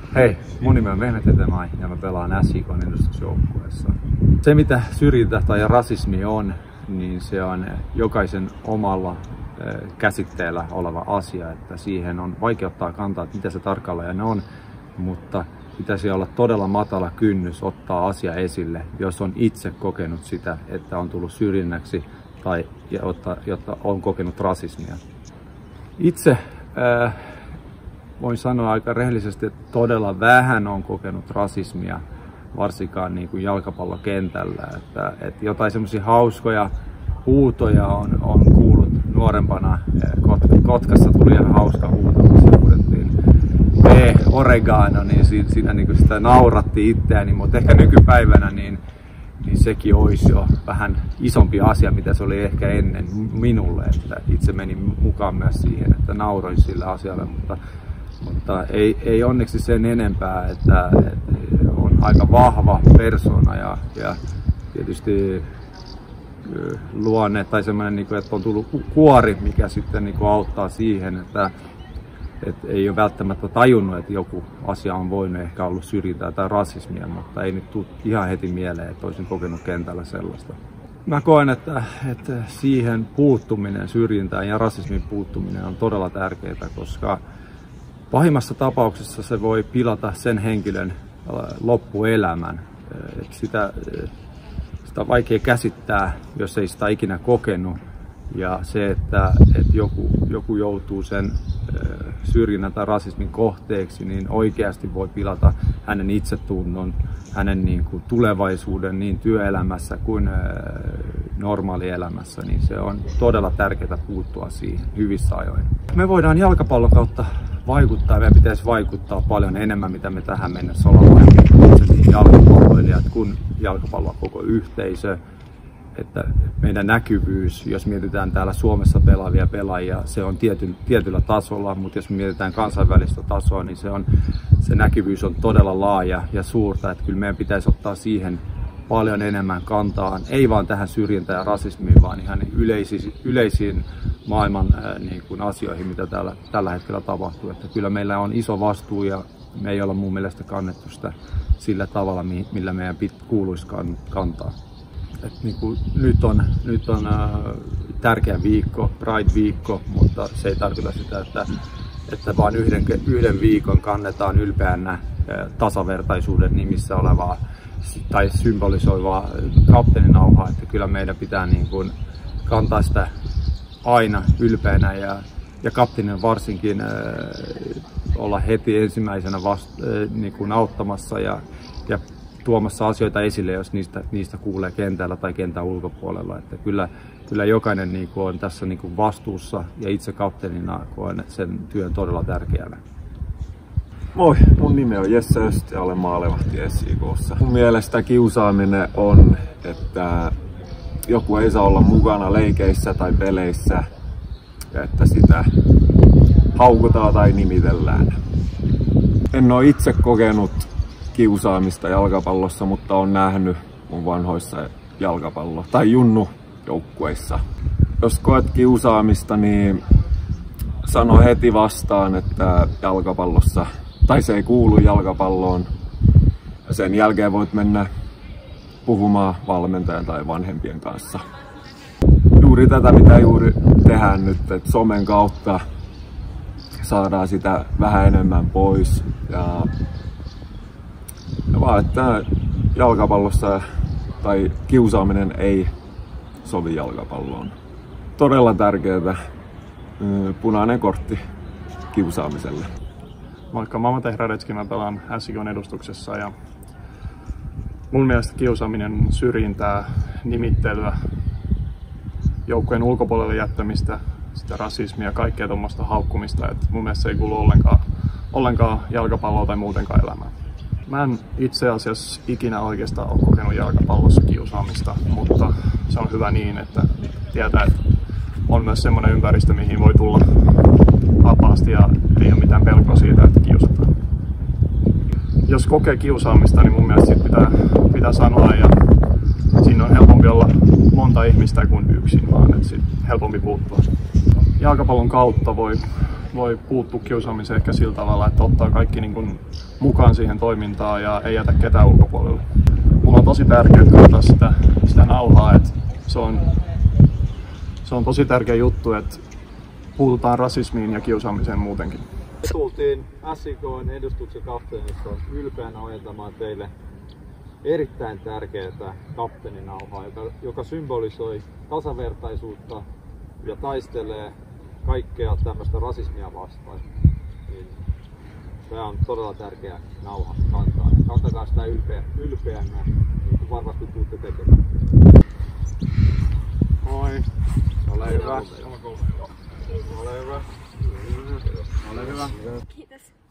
Hei, mun nimi on Mehmet Etemai ja mä pelaan SJK:n edustusjoukkueessa. Se mitä syrjintä tai rasismi on, niin se on jokaisen omalla käsitteellä oleva asia, että siihen on vaikea ottaa kantaa, että mitä se tarkalleen on, mutta pitäisi olla todella matala kynnys ottaa asia esille, jos on itse kokenut sitä, että on tullut syrjinnäksi tai jotta on kokenut rasismia. Itse voin sanoa aika rehellisesti, että todella vähän on kokenut rasismia, varsinkaan niin kuin jalkapallokentällä. Että jotain semmoisia hauskoja huutoja on kuullut nuorempana. Kotkassa tuli ihan hauska huuto, missä huudettiin oregano, niin siinä niin kuin sitä nauratti itseäni, mutta ehkä nykypäivänä niin sekin olisi jo vähän isompi asia, mitä se oli ehkä ennen minulle. Että itse menin mukaan myös siihen, että nauroin sillä asialle, mutta ei onneksi sen enempää, että on aika vahva persona ja tietysti luonne tai semmoinen, että on tullut kuori, mikä sitten auttaa siihen, että ei ole välttämättä tajunnut, että joku asia on voinut ehkä ollut syrjintää tai rasismia, mutta ei nyt tule ihan heti mieleen, että olisin kokenut kentällä sellaista. Mä koen, että siihen puuttuminen, syrjintään ja rasismin puuttuminen on todella tärkeää, koska pahimmassa tapauksessa se voi pilata sen henkilön loppuelämän. Sitä on vaikea käsittää, jos ei sitä ikinä kokenut. Ja se, että joku joutuu sen syrjinnän tai rasismin kohteeksi, niin oikeasti voi pilata hänen itsetunnon, hänen tulevaisuuden niin työelämässä kuin normaalielämässä, niin se on todella tärkeää puuttua siihen hyvissä ajoin. Me voidaan jalkapallon kautta vaikuttaa ja meidän pitäisi vaikuttaa paljon enemmän, mitä me tähän mennessä ollaan vaikuttanut niin jalkapalloilijat kuin jalkapallon koko yhteisö. Että meidän näkyvyys, jos mietitään täällä Suomessa pelaavia pelaajia, se on tietyllä tasolla, mutta jos mietitään kansainvälistä tasoa, niin se näkyvyys on todella laaja ja suurta, että kyllä meidän pitäisi ottaa siihen paljon enemmän kantaa, ei vaan tähän syrjintään ja rasismiin, vaan ihan yleisiin maailman asioihin, mitä tällä hetkellä tapahtuu. Että kyllä meillä on iso vastuu ja me ei olla mun mielestä kannettu sitä sillä tavalla, millä meidän kuuluisi kantaa. Nyt on tärkeä viikko, Pride-viikko, mutta se ei tarkoita sitä, että vain yhden viikon kannetaan ylpeänä tasavertaisuuden nimissä olevaa tai symbolisoivaa kapteeninauhaa. Että kyllä meidän pitää kantaa sitä aina ylpeänä ja kapteenin varsinkin olla heti ensimmäisenä auttamassa ja tuomassa asioita esille, jos niistä kuulee kentällä tai kentän ulkopuolella. Että kyllä jokainen on tässä vastuussa ja itse kapteenina koen sen työn todella tärkeänä. Moi, mun nimi on Jesse Öst ja olen maalevahti SJK:ssa. Mun mielestä kiusaaminen on, että joku ei saa olla mukana leikeissä tai peleissä ja että sitä haukutaan tai nimitellään. En ole itse kokenut kiusaamista jalkapallossa, mutta olen nähnyt mun vanhoissa jalkapallo- tai junnujoukkueissa. Jos koet kiusaamista, niin sano heti vastaan, että jalkapallossa, tai se ei kuulu jalkapalloon. Ja sen jälkeen voit mennä puhumaan valmentajan tai vanhempien kanssa. Juuri tätä, mitä juuri tehdään nyt, että somen kautta saadaan sitä vähän enemmän pois. Ja vaan, että jalkapallossa tai kiusaaminen ei sovi jalkapalloon. Todella tärkeää punainen kortti kiusaamiselle. Moikka, mä oon Mate Hradecki, mä pelaan SJK:n edustuksessa ja mun mielestä kiusaaminen, syrjintää, nimittelyä, joukkueen ulkopuolelle jättämistä, sitä rasismia, kaikkea tuommoista haukkumista, että mun mielestä se ei kuulu ollenkaan jalkapalloa tai muutenkaan elämään. Mä en itse asiassa ikinä oikeastaan ole kokenut jalkapallossa kiusaamista, mutta se on hyvä niin, että tietää, että on myös semmoinen ympäristö, mihin voi tulla vapaasti ja ei ole mitään pelkoa siitä, että kiusataan. Jos kokee kiusaamista, niin mun mielestä pitää sanoa ja siinä on helpompi olla monta ihmistä kuin yksin, vaan että helpompi puuttua. Jalkapallon kautta voi voi puuttua kiusaamiseen ehkä sillä tavalla, että ottaa kaikki niin kuin mukaan siihen toimintaan ja ei jätä ketään ulkopuolelle. Mulla on tosi tärkeää katsoa sitä nauhaa, että se on tosi tärkeä juttu, että puututaan rasismiin ja kiusaamiseen muutenkin. Tultiin SJK:n edustuksen kapteenista ylpeänä ojentamaan teille erittäin tärkeää kapteeninauhaa, joka symbolisoi tasavertaisuutta ja taistelee kaikkea tämmöistä rasismia vastaan. Niin tämä on todella tärkeä nauha kantaa. Kantakaa sitä ylpeänä, niin kuin varmasti tuutte tekemään. Moi! Ole hyvä! Ole hyvä! Ole hyvä! Kiitos.